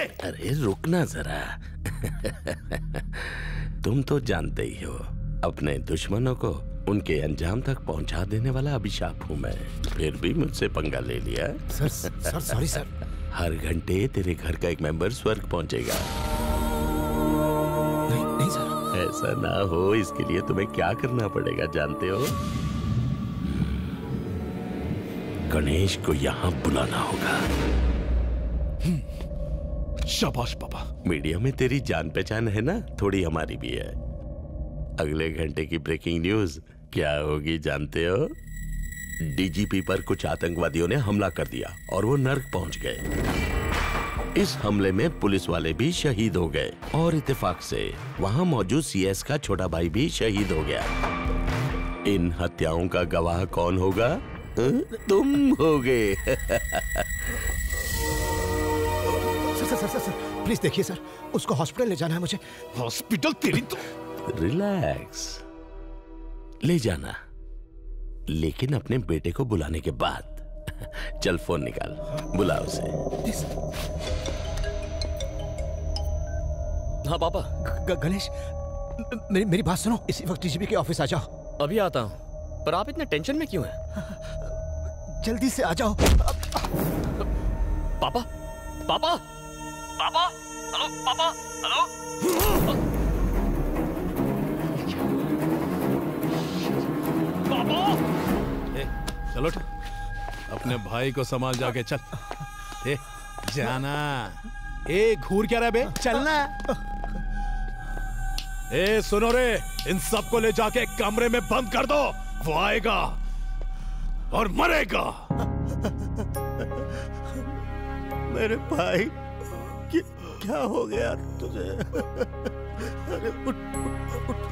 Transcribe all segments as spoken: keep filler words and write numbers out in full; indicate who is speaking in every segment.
Speaker 1: अरे रुकना जरा। तुम तो जानते ही हो अपने दुश्मनों को उनके अंजाम तक पहुंचा देने वाला अभिशाप हूं मैं। फिर भी मुझसे पंगा ले लिया।
Speaker 2: Sir sir sorry sir.
Speaker 1: हर घंटे तेरे घर का एक मेंबर स्वर्ग पहुंचेगा।
Speaker 2: नहीं नहीं सर,
Speaker 1: ऐसा ना हो इसके लिए तुम्हें क्या करना पड़ेगा जानते हो? गणेश को यहाँ बुलाना होगा।
Speaker 3: शाबाश पापा।
Speaker 1: मीडिया में तेरी जान पहचान है ना, थोड़ी हमारी भी है। अगले घंटे की ब्रेकिंग न्यूज क्या होगी जानते हो? डीजीपी पर कुछ आतंकवादियों ने हमला कर दिया और वो नर्क पहुंच गए। इस हमले में पुलिस वाले भी शहीद हो गए और इत्तेफाक से वहां मौजूद सीएस का छोटा भाई भी शहीद हो गया। इन हत्याओं का गवाह कौन होगा? तुम होगे।
Speaker 2: Sir sir sir sir please देखिए सर, उसको हॉस्पिटल ले जाना है मुझे।
Speaker 3: हॉस्पिटल तेरी तो।
Speaker 1: रिलैक्स, ले जाना, लेकिन अपने बेटे को बुलाने के बाद। चल फोन निकाल, बुला उसे।
Speaker 4: हाँ पापा।
Speaker 2: गणेश मेरी मेरी बात सुनो, इसी वक्त डीजीपी के ऑफिस आ जाओ।
Speaker 4: अभी आता हूँ, पर आप इतने टेंशन में क्यों हैं?
Speaker 2: जल्दी से आ जाओ।
Speaker 4: पापा पापा पापा हेलो पापा हेलो। पापा
Speaker 3: ए, चलो अपने भाई को संभाल जाके चल। ए, जाना। ए घूर क्या रहा बे, चलना। ए सुनो रे, इन सबको ले जाके कमरे में बंद कर दो। वो आएगा और मरेगा।
Speaker 2: मेरे भाई क्या, क्या हो गया तुझे? अरे उठ, उठ, उठ,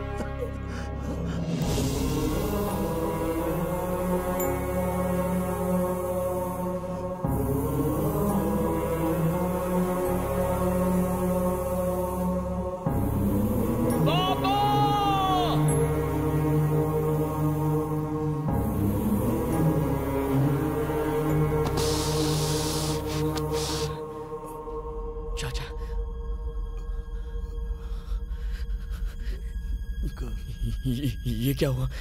Speaker 4: ये, ये क्या हुआ?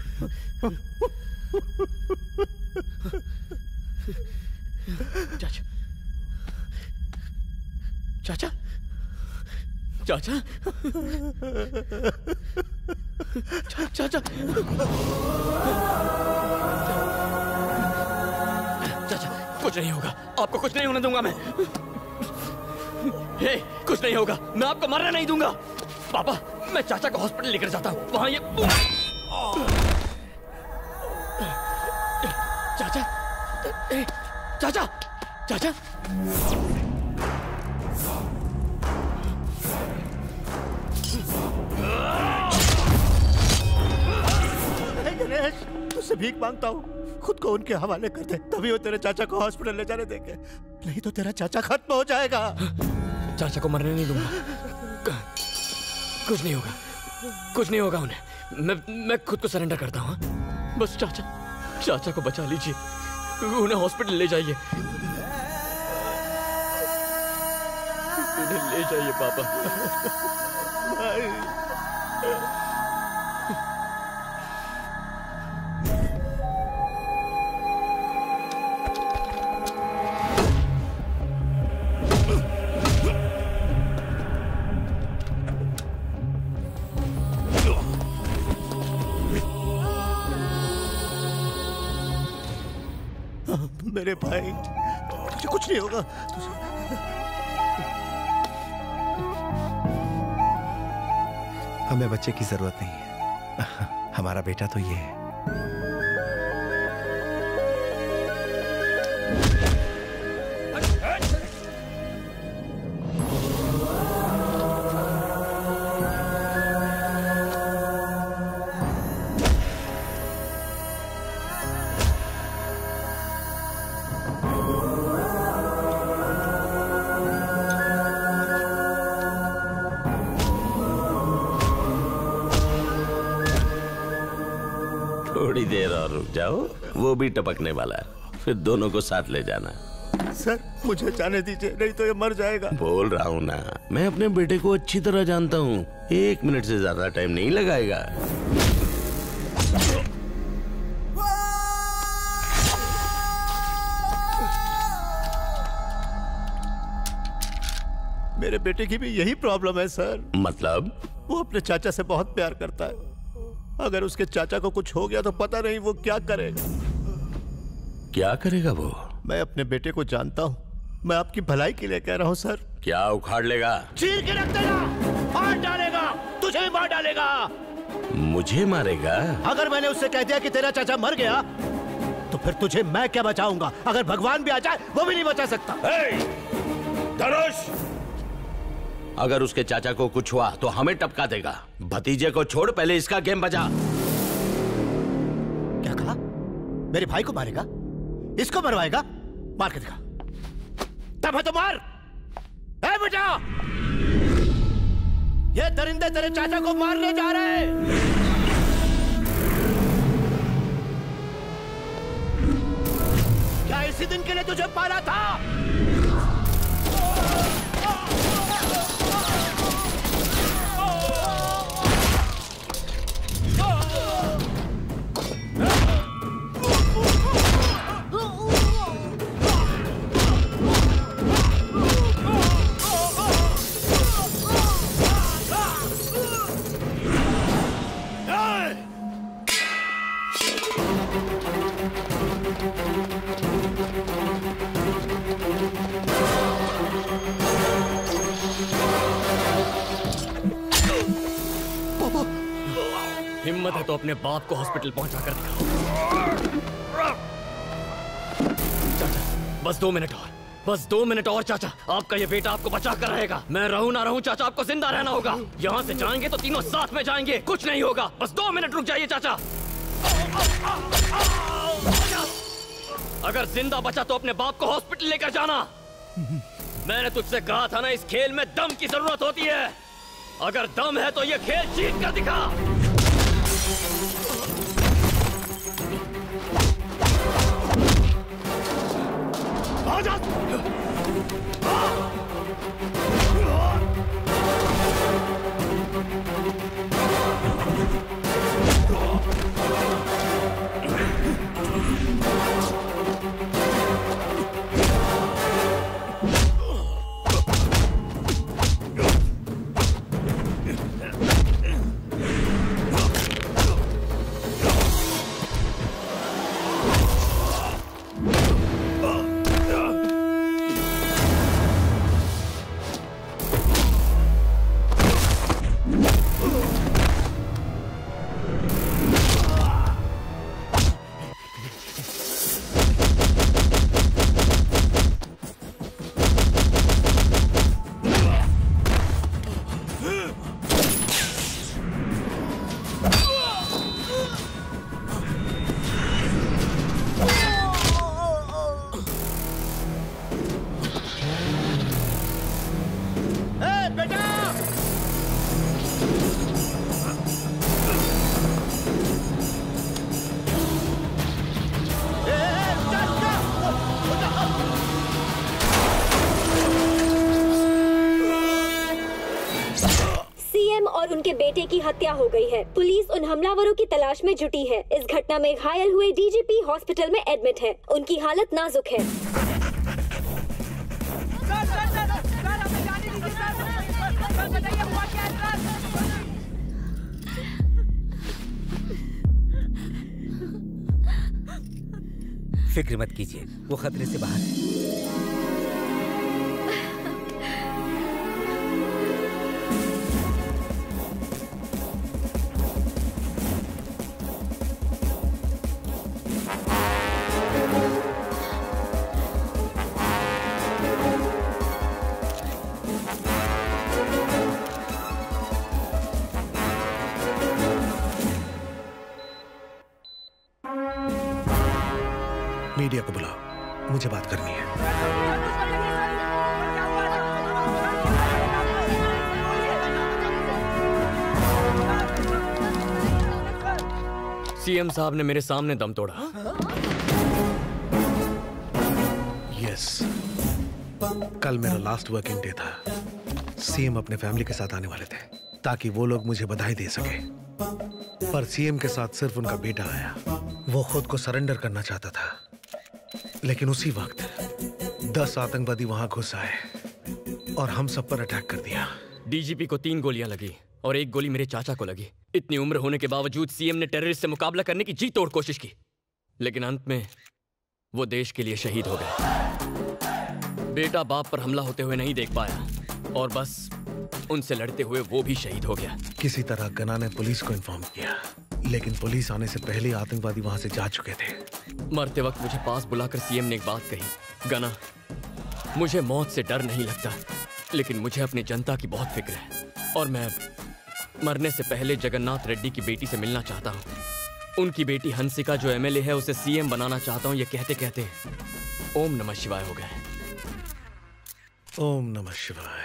Speaker 4: चाचा चाचा चाचा चाचा चाचा कुछ नहीं होगा, आपको कुछ नहीं होने दूंगा मैं। हे, कुछ नहीं होगा, मैं आपको मरने नहीं दूंगा। पापा मैं चाचा को हॉस्पिटल लेकर जाता हूँ, वहां ये चाचा ए, चाचा चाचा
Speaker 2: गणेश तुझसे भीख मांगता हूँ, खुद को उनके हवाले कर दे, तभी वो तेरे चाचा को हॉस्पिटल ले जाने देंगे, नहीं तो तेरा चाचा खत्म हो जाएगा।
Speaker 4: चाचा को मरने नहीं दूंगा, कुछ नहीं होगा, कुछ नहीं होगा उन्हें, मैं मैं खुद को सरेंडर करता हूँ। बस चाचा चाचा को बचा लीजिए, उन्हें हॉस्पिटल ले जाइए, उन्हें ले जाइए पापा।
Speaker 2: मेरे भाई तुझे कुछ नहीं होगा, तुझे... हमें बच्चे की जरूरत नहीं है, हमारा बेटा तो ये है।
Speaker 1: थोड़ी देर और रुक जाओ, वो भी टपकने वाला है, फिर दोनों को साथ ले जाना।
Speaker 2: सर मुझे जाने दीजिए, नहीं तो ये मर जाएगा।
Speaker 1: बोल रहा हूँ ना, मैं अपने बेटे को अच्छी तरह जानता हूँ। एक मिनट से ज्यादा टाइम नहीं लगाएगा।
Speaker 2: मेरे बेटे की भी यही प्रॉब्लम है सर।
Speaker 1: मतलब?
Speaker 2: वो अपने चाचा से बहुत प्यार करता है। अगर उसके चाचा को कुछ हो गया तो पता नहीं वो क्या करेगा।
Speaker 1: क्या करेगा वो?
Speaker 2: मैं अपने बेटे को जानता हूँ, मैं आपकी भलाई के लिए कह रहा हूँ सर।
Speaker 1: क्या उखाड़ लेगा?
Speaker 2: चीर के रख देगा, मार डालेगा, तुझे भी मार डालेगा।
Speaker 1: मुझे मारेगा?
Speaker 2: अगर मैंने उससे कह दिया कि तेरा चाचा मर गया तो फिर तुझे मैं क्या बचाऊंगा? अगर भगवान भी आ जाए वो भी नहीं बचा सकता।
Speaker 1: धनुष, अगर उसके चाचा को कुछ हुआ तो हमें टपका देगा। भतीजे को छोड़, पहले इसका गेम बजा।
Speaker 2: क्या कहा? मेरे भाई को मारेगा? इसको मरवाएगा? मार के दिखा। तब है तो मार। ए बेटा, ये दरिंदे तेरे चाचा को मारने जा रहे हैं। क्या इसी दिन के लिए तुझे पाला था?
Speaker 4: हिम्मत है तो अपने बाप को हॉस्पिटल पहुंचा कर दिखाओ। चाचा बस दो मिनट और, बस दो मिनट और चाचा। आपका ये बेटा आपको बचा कर रहेगा। मैं रहूं ना रहूं चाचा, आपको जिंदा रहना होगा। यहाँ से जाएंगे तो तीनों साथ में जाएंगे, कुछ नहीं होगा। बस दो मिनट रुक जाइए चाचा। अगर जिंदा बचा तो अपने बाप को हॉस्पिटल लेकर जाना। मैंने तुझसे कहा था ना, इस खेल में दम की जरूरत होती है। अगर दम है तो ये खेल जीत कर दिखा। आजा!
Speaker 5: और उनके बेटे की हत्या हो गई है। पुलिस उन हमलावरों की तलाश में जुटी है। इस घटना में घायल हुए डीजीपी हॉस्पिटल में एडमिट है। उनकी हालत नाजुक है।
Speaker 6: फिक्र मत कीजिए, वो खतरे से बाहर है।
Speaker 7: मीडिया को बुलाओ, मुझे बात करनी है।
Speaker 4: सीएम साहब ने मेरे सामने दम तोड़ा।
Speaker 7: ये यस, कल मेरा लास्ट वर्किंग डे था। सीएम अपने फैमिली के साथ आने वाले थे ताकि वो लोग मुझे बधाई दे सके, पर सीएम के साथ सिर्फ उनका बेटा आया। वो खुद को सरेंडर करना चाहता था, लेकिन उसी वक्त दस आतंकवादी वहां घुस आए और हम सब पर अटैक कर दिया।
Speaker 4: डीजीपी को तीन गोलियां लगी और एक गोली मेरे चाचा को लगी। इतनी उम्र होने के बावजूद सीएम ने टेररिस्ट से मुकाबला करने की जी तोड़ कोशिश की, लेकिन अंत में वो देश के लिए शहीद हो गए। बेटा बाप पर हमला होते हुए नहीं देख पाया और बस उनसे लड़ते हुए वो भी शहीद हो गया।
Speaker 7: किसी तरह गना ने पुलिस को इन्फॉर्म किया, लेकिन पुलिस आने से पहले आतंकवादी वहां से जा चुके थे।
Speaker 4: मरते वक्त मुझे पास बुलाकर सीएम ने एक बात कही, गना, मुझे मौत से डर नहीं लगता, लेकिन मुझे अपनी जनता की बहुत फिक्र है और मैं मरने से पहले जगन्नाथ रेड्डी की बेटी से मिलना चाहता हूँ। उनकी बेटी हंसिका जो एमएलए है उसे सीएम बनाना चाहता हूँ। ये कहते कहते ओम नमः शिवाय हो गए।
Speaker 7: ओम नमः शिवाय।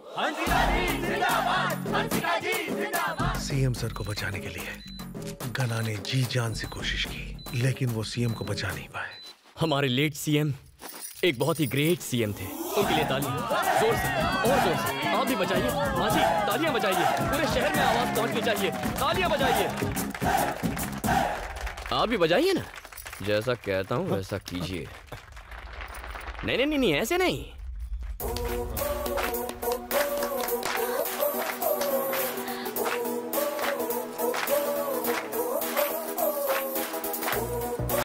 Speaker 7: सीएम सर को बचाने के लिए गना ने जी जान से कोशिश की, लेकिन वो सीएम को बचा नहीं पाए।
Speaker 4: हमारे लेट सीएम एक बहुत ही ग्रेट सीएम थे। उनके लिए तालियां, जोर से और जोर से। आप भी बजाइए, हाँ जी, तालियां बजाइए, पूरे शहर में आवाज पहुंचनी चाहिए। तालियां बजाइए, आप भी बजाइए ना। जैसा कहता हूँ वैसा कीजिए। नहीं नहीं नहीं ऐसे नहीं।